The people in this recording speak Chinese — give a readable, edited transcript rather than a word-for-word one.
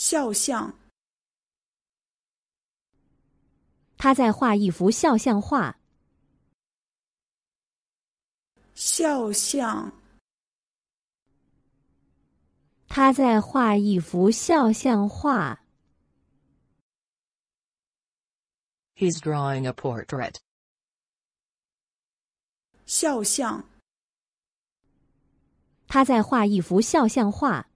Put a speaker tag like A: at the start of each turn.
A: 肖像。
B: 他在画一幅肖像画。
A: 肖像。
B: 他在画一幅肖像画。
C: He's drawing a portrait.
A: 肖像。
B: 他在画一幅肖像画。